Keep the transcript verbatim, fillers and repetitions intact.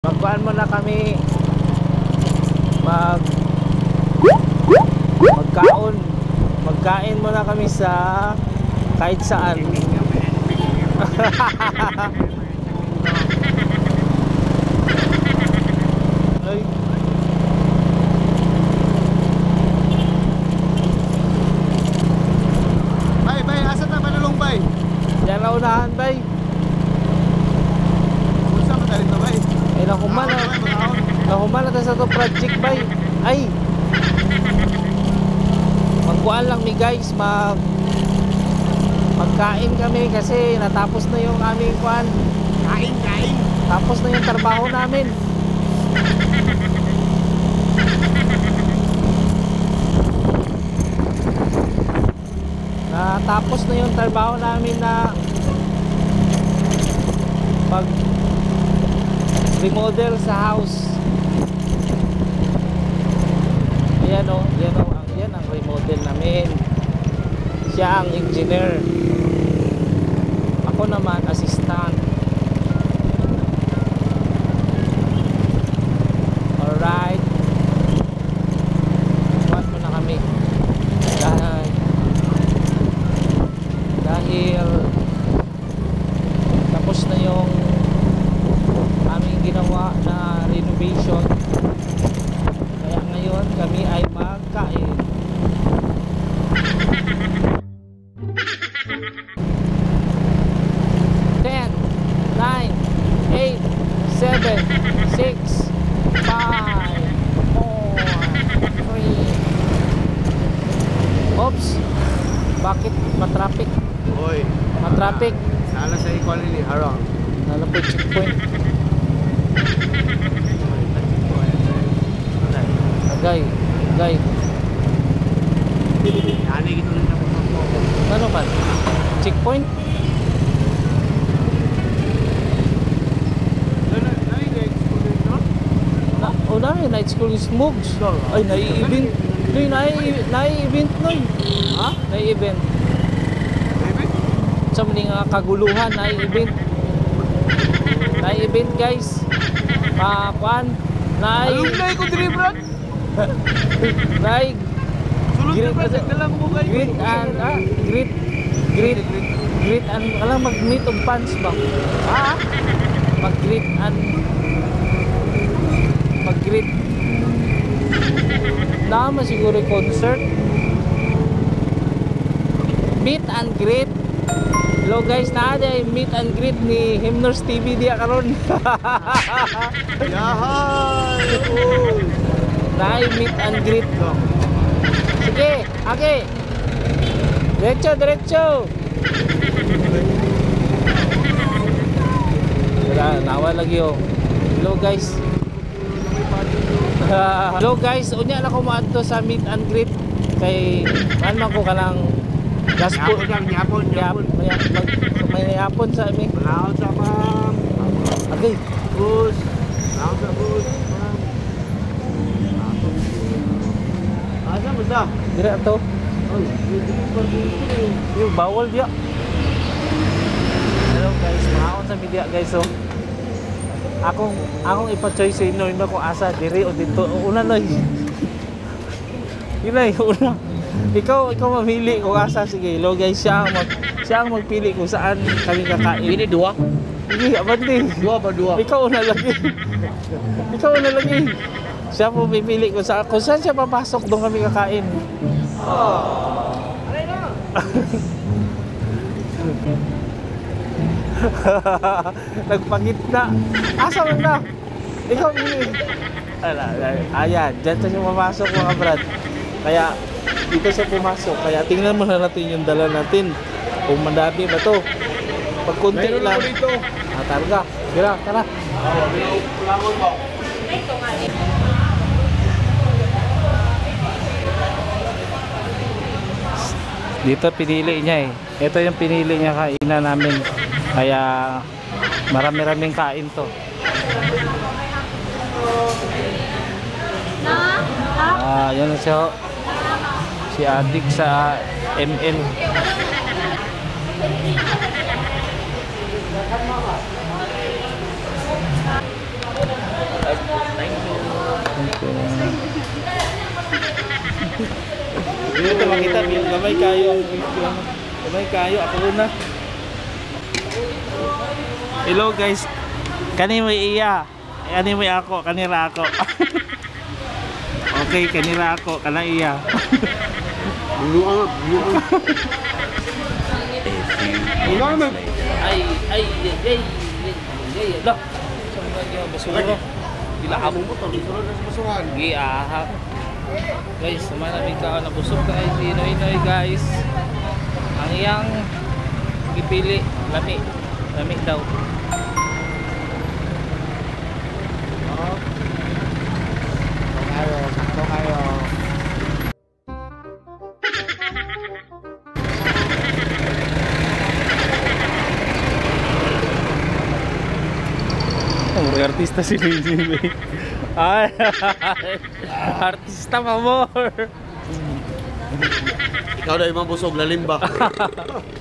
Magkuhan mo na kami mag magkaon magkain mo na kami sa kahit saan. Ay. Bay, bay, asa na manulong bay? Yan na unahan, bay. Unsa man dali to bay? Ay, nakuman na. Nakuman na sa to project, bay. Ay. Magkuhan lang mi guys, mag magkain kami kasi natapos na yung aming kuhan. Kain, kain. Tapos na yung trabaho namin. Natapos na yung trabaho namin na pag remodel sa house. Ayan o, yan o, ang, yan ang remodel namin. Siya ang engineer. Ako naman assistant. Alright. Buwan mo na kami. Dahil Dahil tapos na yung aming ginawa na renovation. Kaya ngayon kami ay magkain. ten, nine, eight, seven, six, five, four, three. Oops. Bakit matraffic? Oy, Matraffic. sala sa equal ni harang. Nalapit checkpoint. Agay, agay. Ani gito rin sa pagpapok. Ano man? Checkpoint? Na, oh, na, night school is moves. Ay, nai-event. Noy, nai- nai-event, noy. Ha? Nai-event. Baby? Sa mga nga kaguluhan, nai-event. Nai-event, guys. Pakuan. Nai... Alumni ko diri, brad. Nai... Sulod Greet- na project na lang mo kay. Greet and... Ah, greet... Greet... Greet and... Alam, mag-meet of fans ba? Ha? Mag-greet and... Mag-greet... Tama siguro yung concert. Meet and greet. Hello guys, naada yung meet and greet ni Himners T V diya karon. Yahay! Oh. Naay meet and greet. Sige, okay. Diretso, diretso. Wala, nawa lagi oh. Hello guys. Hello guys, unya na ko maadto sa meet and greet kay ano ko kanang gospel Yapon lang, yapon, yapon. May may yapon sa amin. Malaon sa ma'am. Okay. Bus. Malaon sa bus. Ma'am. Asa mo sa? Dire to. Ay, Yung bawal dia. Hello guys, maon sa media guys so. Akong akong ipa-choice sa inyo ino kung asa diri o dito. Una noy. Yun ay una. Ikaw ikaw mamili kung asa sige. Hello guys, siya ang mag siya ang magpili kung saan kami kakain. Ini dua. Hindi, abante. Dua ba dua? Ikaw una lagi. Ikaw una lagi. Siya po pipili kung saan kung saan siya papasok doon kami kakain. Oh. Alay na. Nagpangitna. Asa man na? Ikaw pili. Ala, ayan, dyan siya pumasok mga brad. Kaya dito siya pumasok. Kaya tingnan mo na natin yung dala natin. Kung mandami ba to. Pag kunti Meron lang. ako dito. Ah, targa. Tira, tara. Langon ba? Dito pinili niya eh. Ito yung pinili niya kainan namin. Kaya marami-raming kain to. Ah, yan siya. Si Adik sa M L. Ito makita, gamay kayo. Gamay kayo, ako na. Hello guys. Kani mo iya. Kani mo ako, kanira ako. Okay, kanira ako, kana iya. Buluan, buluan. Buluan naman. Ay, ay, ay, ay, ay, dah. Sampai dia basura. Bila amo mo to, Sunod na sa basuhan. giahak. Guys, sama namin ka na busog ka ay inoy-inoy guys. Ang iyang gipili, lami. Lami daw. Sakto kayo, sakto kayo. Oh, artista si Benji. Ay, artista pa more. Ikaw na yung mabusog, lalim ba?